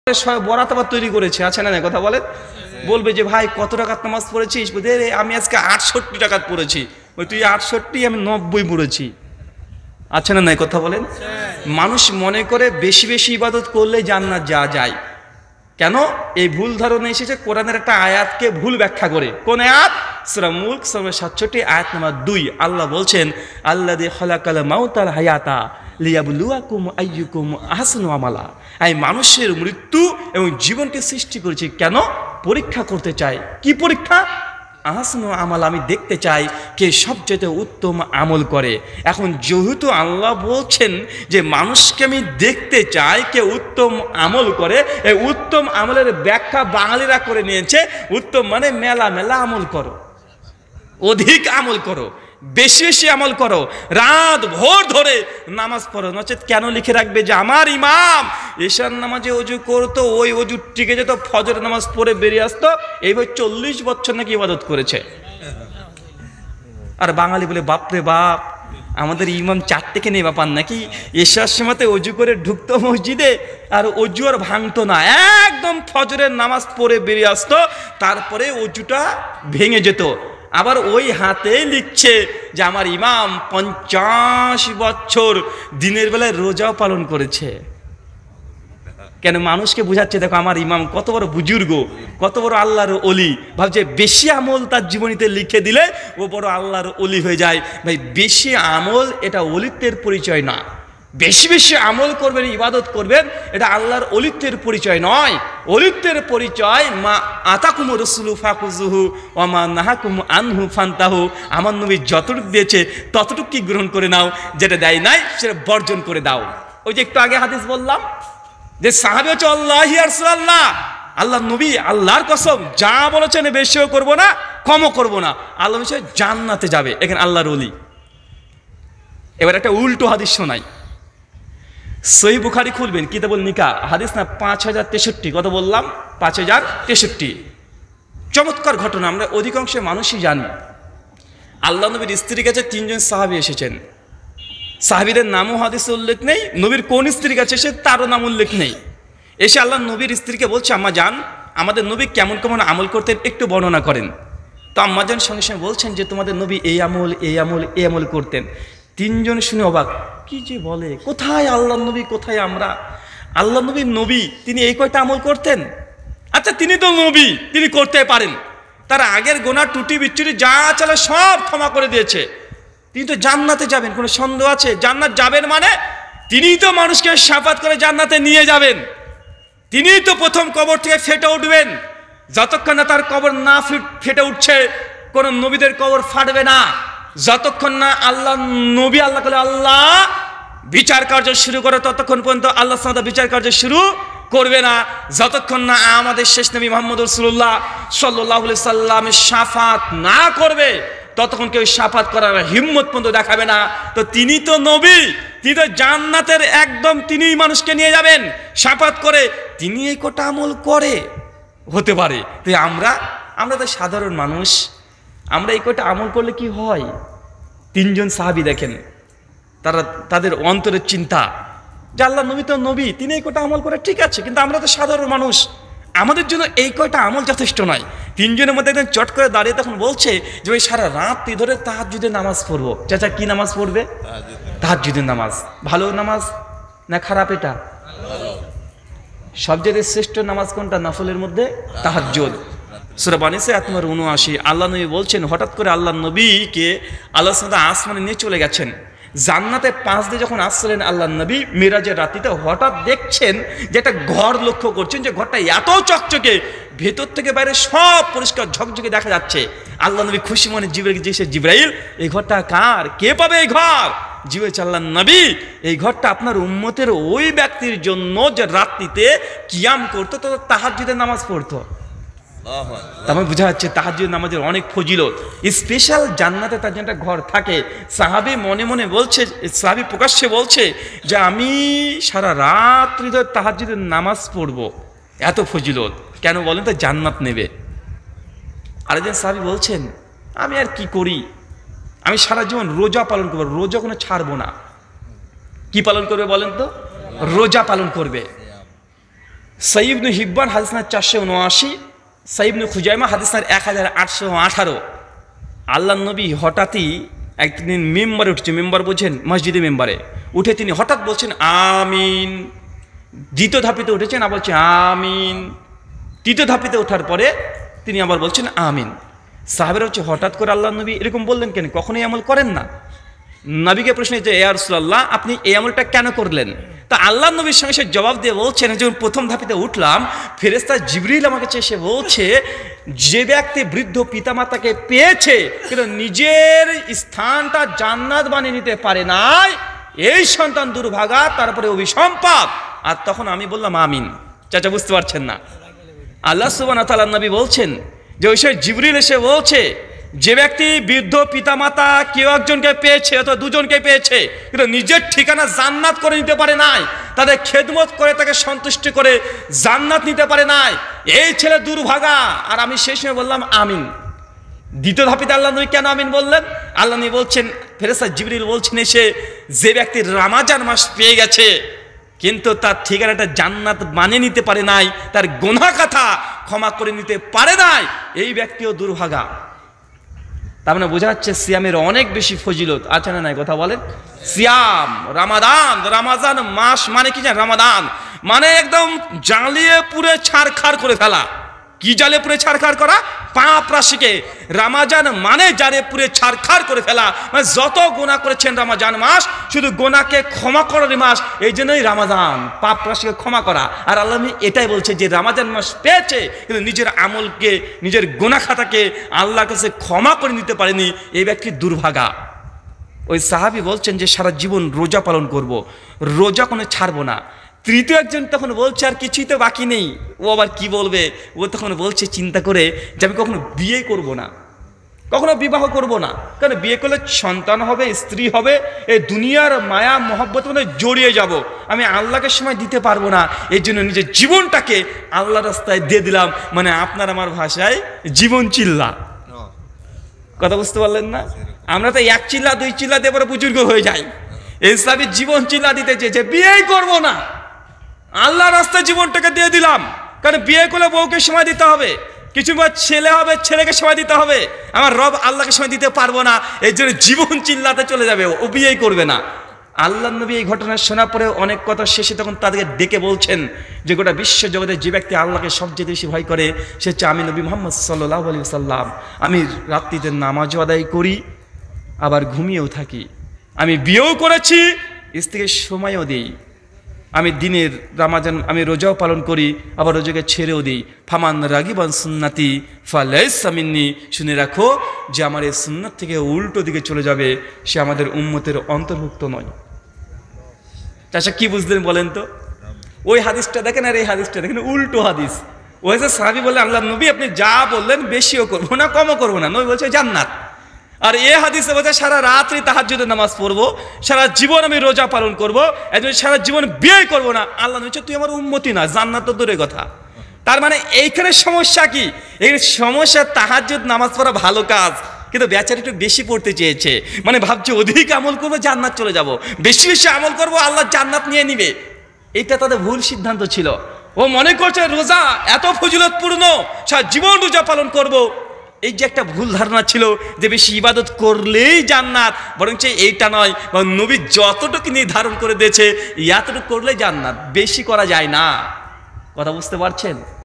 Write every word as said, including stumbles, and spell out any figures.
বরাত আবার তৈরি করেছে, আছে না কথা বলেন। বলবে যে ভাই কত টাকার নামাজ পড়েছিস, আমি আজকে আটষট্টি টাকার পড়েছি। ওই তুই আটষট্টি, আমি নব্বই পড়েছি, আছে না নাই কথা বলেন। মানুষ মনে করে বেশি বেশি ইবাদত করলে জান্নাত যাওয়া যায়। কেন এই ভুল ধারণা এসেছে? কোরআনের একটা আয়াতকে ভুল ব্যাখ্যা করে। কোন আয়াত? সূরা মুলক সূরা সাতষট্টি আয়াত নাম্বার দুই। আল্লাহ বলছেন আল্লাযী খালাকাল মাউতাল হায়াতা লিয়াবলুয়াকুম আইয়ুকুম আহসানু আমালা। এই মানুষের মৃত্যু এবং জীবনকে সৃষ্টি করেছি কেন? পরীক্ষা করতে চাই। কি পরীক্ষা? আহসানু আমাল, আমি দেখতে চাই কে সবচেয়ে উত্তম আমল করে। এখন যেহেতু আল্লাহ বলছেন যে মানুষকে আমি দেখতে চাই কে উত্তম আমল করে, এই উত্তম আমলের ব্যাখ্যা বাঙালিরা করে নিয়েছে উত্তম মানে মেলা মেলা আমল করো, অধিক আমল করো, বেশি বেশি আমল করো, রাত ভোর ধরে নামাজ পড়ো। নচেত কেন লিখে রাখবে যে আমার ইমাম এশার নামাজে অজু করতো, ওই অজু টিকে যেত, ফজর নামাজ পড়ে বেরিয়ে আসতো, এইভাবে চল্লিশ বছর নাকি ইবাদত করেছে। আর বাঙালি বলে বাপরে বাপ, আমাদের ইমাম চারটেকে নেই ব্যাপার নাকি, এশার সময়তে অজু করে ঢুকতো মসজিদে আর অজু আর ভাঙতো না, একদম ফজরের নামাজ পড়ে বেরিয়ে আসতো, তারপরে অজুটা ভেঙে যেত। আবার ওই হাতে লিখছে যে আমার ইমাম পঞ্চাশ বছর দিনের বেলায় রোজাও পালন করেছে। কেন? মানুষকে বুঝাচ্ছে দেখো আমার ইমাম কত বড় বুজুর্গ, কত বড় আল্লাহর অলি। ভাবছে বেশি আমল তার জীবনীতে লিখে দিলে ও বড় আল্লাহর অলি হয়ে যায়। ভাই বেশি আমল এটা অলিত্বের পরিচয় না। বেশি বেশি আমল করবেন, ইবাদত করবেন, এটা আল্লাহর অলিত্বের পরিচয় নয়। অলিত্বের পরিচয় মা আতাকুম রাসূলু ফাকুযুহু ওয়া মা নাহাকুম আনহু ফান্তাহু। আমার নবী যতটুকু দিয়েছে ততটুকু কি গ্রহণ করে নাও, যেটা দেয় নাই সেটা বর্জন করে দাও। ওই যে একটু আগে হাদিস বললাম যে সাহাবী হচ্ছে আল্লাহি ইয়া রাসূলুল্লাহ, আল্লাহ নবী আল্লাহর কসম যা বলেছেন বেশিও করব না কমও করব না, আল্লাহ বলেছে জান্নাতে যাবে। এখানে আল্লাহর ওলি। এবার একটা উল্টো হাদিস শোনাই। সহিহ বুখারী খুলবেন, কিতাবুল নিকাহ, হাদিস না পাঁচ হাজার তেষট্টি। কত বললাম? পাঁচ হাজার তেষট্টি। চমৎকার ঘটনা, আমরা অধিকাংশ মানুষই জানি। আল্লাহ নবীর স্ত্রীর কাছে তিনজন সাহাবী এসেছেন। সাহাবীদের নামও হাদিসে উল্লেখ নেই, নবীর কোন স্ত্রীর কাছে এসে তারও নাম উল্লেখ নেই। এসে আল্লাহ নবীর স্ত্রীকে বলছে আম্মা জান, আমাদের নবী কেমন কেমন আমল করতেন একটু বর্ণনা করেন। তো আম্মা জান সঙ্গে সঙ্গে বলছেন যে তোমাদের নবী এই আমল এই আমল এই আমল করতেন। তিনজন শুনে অবাক, কি যে বলে, কোথায় আল্লাহ নবী কোথায় আমরা? আল্লাহ নবী নবী, তিনি এই কয়টা আমল করতেন? আচ্ছা তিনি তো নবী, তিনি করতে পারেন, তার আগের গোনা টুটি বিচ্ছুটি যা চলে সব ক্ষমা করে দিয়েছে, তিনি তো জান্নাতে যাবেন, কোনো সন্দেহ আছে? জান্নাত যাবেন মানে তিনিই তো মানুষকে শাফাত করে জান্নাতে নিয়ে যাবেন, তিনিই তো প্রথম কবর থেকে ফেটে উঠবেন। যতক্ষণ না তার কবর না ফেটে উঠছে কোন নবীদের কবর ফাটবে না। যতক্ষণ না আল্লাহ নবী আল্লাহ বলে আল্লাহ বিচার কার্য শুরু করে ততক্ষণ পর্যন্ত আল্লাহ সাদা বিচার কার্য শুরু করবে না। যতক্ষণ না আমাদের শেষ নবী মুহাম্মদ রাসূলুল্লাহ সাল্লাল্লাহু আলাইহি সাল্লামের শাফাত না করবে ততক্ষণ কেউ শাফাত করার হিম্মত পর্যন্ত দেখাবে না। তো তিনি তো নবী, তিনি তো জান্নাতের একদম, তিনিই মানুষকে নিয়ে যাবেন শাফাত করে, তিনি এই কটা আমল করে হতে পারে। তো আমরা আমরা তো সাধারণ মানুষ, আমরা এই কটা আমল করলে কি হয়? তিনজন সাহাবী দেখেন, তারা তাদের অন্তরের চিন্তা যে আল্লাহ নবী তো নবী, তিনি এই কটা আমল করে ঠিক আছে, কিন্তু আমরা তো সাধারণ মানুষ, আমাদের জন্য এই কয়টা আমল যথেষ্ট নয়। তিনজনের মধ্যে একদম চট করে দাঁড়িয়ে তখন বলছে যে ওই সারা রাত ধরে তাহাজ্জুদের নামাজ পড়বো। চাচা কি নামাজ পড়বে? তাহাজ্জুদের নামাজ। ভালো নামাজ না খারাপ? এটা সবচেয়ে শ্রেষ্ঠ নামাজ কোনটা নফলের মধ্যে? তাহাজ্জুদ। সূরা বানিসা আয়াত নম্বর উনআশি। আল্লাহ নবী বলছেন হঠাৎ করে আল্লাহ নবীকে আল্লাহ সাল্লাল্লাহু আসমানে নিয়ে চলে গেছেন। জান্নাতে পাঁচ দিয়ে যখন আসছিলেন আল্লাহ নবী মিরাজের রাত্রিতে, হঠাৎ দেখছেন যে একটা ঘর লক্ষ্য করছেন, যে ঘরটা এত চকচকে, ভেতর থেকে বাইরে সব পরিষ্কার ঝকঝকে দেখা যাচ্ছে। আল্লাহ নবী খুশি মনে জিবরাইলকে জিজ্ঞেস, জিবরাইল এই ঘরটা কার? কে পাবে এই ঘর? জিবরাইল আল্লাহ নবী এই ঘরটা আপনার উম্মতের ওই ব্যক্তির জন্য যে রাত্রিতে কিয়াম করতো, তো তাহাজ্জুদের নামাজ পড়তো। তারপর বোঝা যাচ্ছে তাহাজ্জুদ নামাজের অনেক ফজিলত, স্পেশাল জান্নাতে তার জন্য একটা ঘর থাকে। সাহাবী মনে মনে বলছে, সাহাবী প্রকাশ্যে বলছে যে আমি সারা রাত্রি ধরে তাহাজ্জুদের নামাজ পড়বো, এত ফজিলত। কেন বলেন তো? জান্নাত নেবে। আরেকজন সাহাবী বলছেন আমি আর কি করি, আমি সারা জীবন রোজা পালন করবো, রোজা কোনো ছাড়বো না। কি পালন করবে বলেন তো? রোজা পালন করবে। সহিহ ইবনে হিব্বান হাদিস নাম্বার চারশো উনআশি, সহিহ ইবনে খুজাইমা হাদিস নাম্বার এক হাজার আটশো আঠারো। আল্লাহ নবী হঠাৎই একদিন মেম্বারে উঠছে, মেম্বার বলছেন মসজিদে, মেম্বারে উঠে তিনি হঠাৎ বলছেন আমিন। দ্বিতীয় ধাপিতে উঠেছেন, আবার বলছেন আমিন। তৃতীয় ধাপিতে ওঠার পরে তিনি আবার বলছেন আমিন। সাহাবেরা হচ্ছে হঠাৎ করে আল্লাহ নবী এরকম বললেন কেন, কখনোই আমল করেন না। নবীকে প্রশ্ন যে ইয়া রাসূলুল্লাহ আপনি এই আমলটা কেন করলেন? তা আল্লাহ নবীর সঙ্গে সে জবাব দিয়ে বলছেন, যখন প্রথম ধাপিতে উঠলাম ফেরেশতা জিবরিল আমাকে এসে বলছে যে ব্যক্তি বৃদ্ধ পিতামাতাকে পেয়েছে কিন্তু নিজের স্থানটা জান্নাত বানিয়ে নিতে পারে নাই, এই সন্তান দুর্ভাগা, তারপরে অভিসম্পাদ। আর তখন আমি বললাম আমিন। চাচা বুঝতে পারছেন না? আল্লাহ সুবহানাহু ওয়া তাআলা নবী বলছেন যে ওই সে জিবরিল এসে বলছে যে ব্যক্তি বৃদ্ধ পিতামাতা কেউ একজনকে পেয়েছে অথবা দুজনকে পেয়েছে কিন্তু নিজের ঠিকানা জান্নাত করে নিতে পারে নাই, তাদের খেদমত করে তাকে সন্তুষ্ট করে জান্নাত নিতে পারে নাই, এই ছেলে দুর্ভাগা। আর আমি সেই সময় বললাম আমিন। দ্বিতীয় ধাপিতে আল্লাহ নবী কেন আমিন বললেন? আল্লাহ নবী বলছেন, ফেরেশতা জিবরিল বলছেন এসে যে ব্যক্তি রমজান মাস পেয়ে গেছে কিন্তু তার ঠিকানাটা জান্নাত বানিয়ে নিতে পারে নাই, তার গুনাহ কথা ক্ষমা করে নিতে পারে নাই, এই ব্যক্তিও দুর্ভাগা। তার মানে বোঝা যাচ্ছে সিয়ামের অনেক বেশি ফজিলত আছে না নাই? কথা বলেন। সিয়াম, রামাদান, রামাজান মাস মানে কি জানেন? রামাদান মানে একদম জ্বালিয়ে পুড়ে ছারখার করে ফেলা। কি জ্বালিয়ে পুড়ে ছারখার করা? পাপ রাশিকে। রামাজান মানে জ্বালিয়ে পুড়ে ছারখার করে ফেলা, মানে যত গুনাহ করেছেন রামাজান মাস শুধু গুনাহকে ক্ষমা করার মাস, এই জন্যই রামাজান, পাপ রাশিকে ক্ষমা করা। আর আল্লাহ এটাই বলছে যে রামাজান মাস পেয়েছে কিন্তু নিজের আমলকে, নিজের গুনাহ খাতাকে আল্লাহর কাছে ক্ষমা করে নিতে পারেনি, এই ব্যক্তি দুর্ভাগা। ওই সাহাবী বলছেন যে সারা জীবন রোজা পালন করব, রোজা কোনো ছাড়বো না। তৃতীয় একজন তখন বলছে আর কিছুই তো বাকি নেই, ও আবার কি বলবে? ও তখন বলছে চিন্তা করে যে আমি কখনো বিয়ে করব না, কখনো বিবাহ করব না, কারণ বিয়ে করলে সন্তান হবে, স্ত্রী হবে, এই দুনিয়ার মায়া মহব্বত মধ্যে জড়িয়ে যাব, আমি আল্লাহকে সময় দিতে পারবো না, এই জন্য নিজের জীবনটাকে আল্লাহর রাস্তায় দিয়ে দিলাম। মানে আপনার আমার ভাষায় জীবন চিল্লা। কথা বুঝতে পারলেন না? আমরা তো এক চিল্লা দুই চিল্লা দিয়ে পরে বুজুর্গ হয়ে যাই। ইসলামী জীবন চিল্লা দিতে চেয়েছে বিয়েই করবো না, আল্লাহর রাস্তায় জীবনটাকে দিয়ে দিলাম। কারণ বিয়ে করলে বউকে সময় দিতে হবে, কিছু ছেলে হবে ছেলেকে সময় দিতে হবে, আমার রব আল্লাহকে সময় দিতে পারবো না, এই জন্য জীবন চিল্লাতে চলে যাবে, ও বিয়েই করবে না। আল্লাহ নবী এই ঘটনা শোনার পরে অনেক কথা শেষে তখন তাদেরকে ডেকে বলছেন যে গোটা বিশ্ব জগতে যে ব্যক্তি আল্লাহকে সবচেয়ে বেশি ভয় করে সে হচ্ছে আমি নবী মুহাম্মদ সাল্লাল্লাহু আলাইহি ওয়াসাল্লাম। আমি রাত্রিতে নামাজও আদায় করি, আবার ঘুমিয়েও থাকি, আমি বিয়েও করেছি, স্ত্রীকে সময়ও দিই, আমি দিনের রামাজান আমি রোজাও পালন করি, আবার রোজাকে ছেড়েও দিই। ফামান রাগিবান সুন্নাতি ফালাইসা মিন্নি, শুনে রাখো যে আমার এই সুন্নাত থেকে উল্টো দিকে চলে যাবে সে আমাদের উম্মতের অন্তর্ভুক্ত নয়। চাচা কি বুঝলেন বলেন তো? ওই হাদিসটা দেখেন আর এই হাদিসটা দেখেন, উল্টো হাদিস। ওই যে সাহাবী বলে আল্লাহ নবী আপনি যা বললেন বেশিও করবো না কমও করবো না, নবী বলছে জান্নাত। আর এ হাদিসে বলছে সারা রাত্রি তাহাজ্জুদের নামাজ পড়বো, সারা জীবন আমি রোজা পালন করবো, একজন সারা জীবন বিয়ে করবো না। আল্লাহ বলছে তুই আমার উম্মতি না, জান্নাত তো দূরের কথা। তার মানে এইখানে সমস্যা কি? এই সমস্যা তাহাজ্জুদ নামাজ পড়া ভালো কাজ, কিন্তু বেচারা একটু বেশি পড়তে চেয়েছে, মানে ভাবছে অধিক আমল করবো জান্নাত চলে যাব, বেশি বেশি আমল করবো আল্লাহ জান্নাত নিয়ে নিবে। এটা তাদের ভুল সিদ্ধান্ত ছিল। ও মনে করছে রোজা এত ফজিলতপূর্ণ, সারা জীবন রোজা পালন করবো, এই যে একটা ভুল ধারণা ছিল যে বেশি ইবাদত করলেই জান্নাত, বরঞ্চ এইটা নয়, নবী যতটুকু নির্ধারণ করে দিয়েছে এতটুকু করলেই জান্নাত, বেশি করা যায় না। কথা বুঝতে পারছেন?